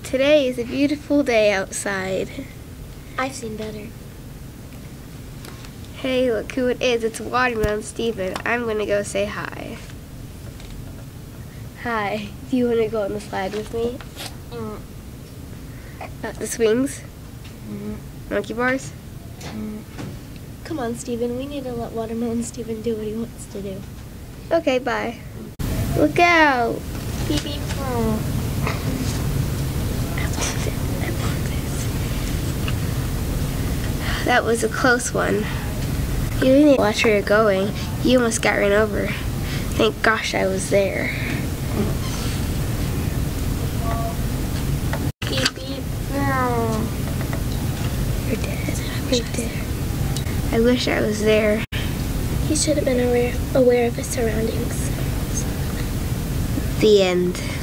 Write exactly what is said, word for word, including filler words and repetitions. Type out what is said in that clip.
Today is a beautiful day outside. I've seen better. Hey, look who it is. It's Watermelon Steven. I'm going to go say hi. Hi. Do you want to go on the slide with me? Mm. Uh, the swings? Mm. Monkey bars? Mm. Come on, Steven. We need to let Watermelon Steven do what he wants to do. Okay, bye. Look out! Beep beep. Oh. That was a close one. You didn't watch where you're going. You almost got run over. Thank gosh I was there. Beep beep. Oh. You're dead. Right there. I wish I was there. He should have been aware, aware of his surroundings. The end.